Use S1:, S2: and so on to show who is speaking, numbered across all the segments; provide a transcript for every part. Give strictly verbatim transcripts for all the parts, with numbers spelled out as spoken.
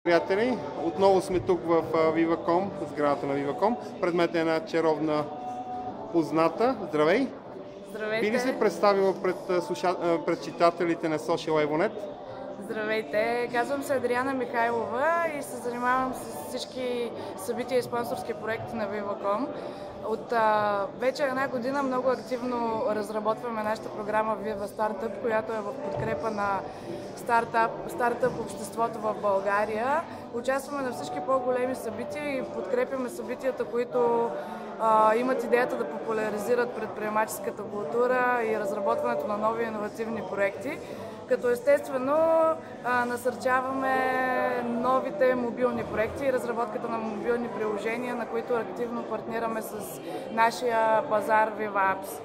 S1: Приятели, отново сме тук в VivaCom, сградата на VivaCom. Пред мен е една чаровна позната. Здравей!
S2: Здравейте!
S1: Би ли се представила пред, слуша... пред читателите на Social Evo Net?
S2: Здравейте! Казвам се Адриана Михайлова и се занимавам с всички събития и спонсорски проекти на VivaCom. От а, вече една година много активно разработваме нашата програма Viva Startup, която е в подкрепа на стартъп, стартъп обществото в България. Участваме на всички по-големи събития и подкрепяме събитията, които а, имат идеята да популяризират предприемаческата култура и разработването на нови иновативни проекти. Като естествено а, насърчаваме новите мобилни проекти и разработката на мобилни приложения, на които активно партнираме с нашия пазар VivaApps.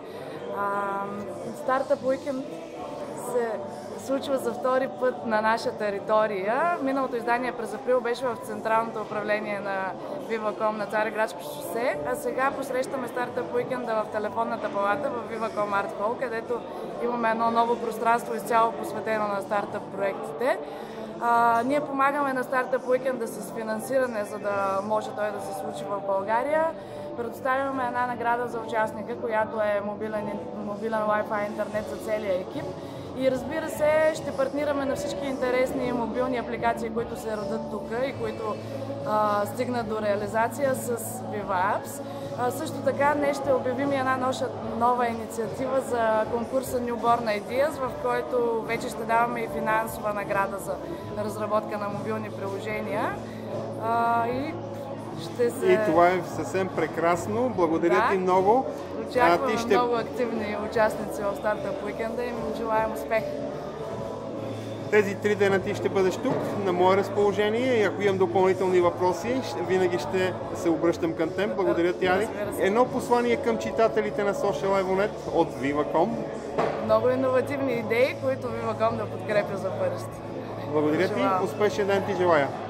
S2: Стартъп Уикенд се случва за втори път на наша територия. Миналото издание през април беше в Централното управление на VivaCom на Цариградско шосе, а сега посрещаме Стартъп Уикенда в телефонната палата в VivaCom Art Hall, където имаме едно ново пространство изцяло посветено на стартъп проектите. А, ние помагаме на Стартъп Уикенда с финансиране, за да може той да се случи в България. Предоставяме една награда за участника, която е мобилен, мобилен Wi-Fi интернет за целия екип. И разбира се, ще партнираме на всички интересни мобилни апликации, които се родят тук и които а, стигнат до реализация с VivaApps. А, също така днес ще обявим и една наша нова инициатива за конкурса Newborn Ideas, в който вече ще даваме и финансова награда за разработка на мобилни приложения. А, и ще се...
S1: И това е съвсем прекрасно. Благодаря
S2: да.
S1: ти много.
S2: Очакваме
S1: ти ще...
S2: много активни участници в Стартъп Уикенда и им желаем успех.
S1: Тези три дена ти ще бъдеш тук, на мое разположение, и ако имам допълнителни въпроси, винаги ще се обръщам към теб. Благодаря ти, Али. Едно послание към читателите на Social Evo Net от VivaCom.
S2: Много иновативни идеи, които VivaCom да подкрепя за бъдеще.
S1: Благодаря ти, успешен ден ти желая.